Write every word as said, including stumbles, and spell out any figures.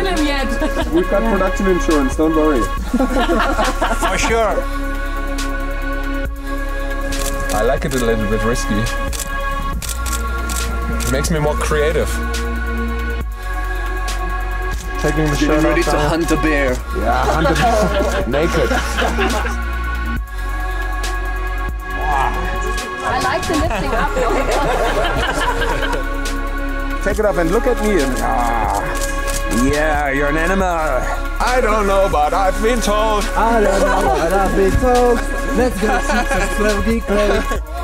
kill him yet. We've got production insurance, don't worry. For sure. I like it a little bit risky. It makes me more creative. Taking the shirt Ready off. to hunt a bear. Yeah, hunt a bear. Naked. I like the lifting up. Take it off and look at me and ah, yeah, you're an animal. I don't know, but I've been told. I don't know what I've been told. Let's go shoot some floaty clothes.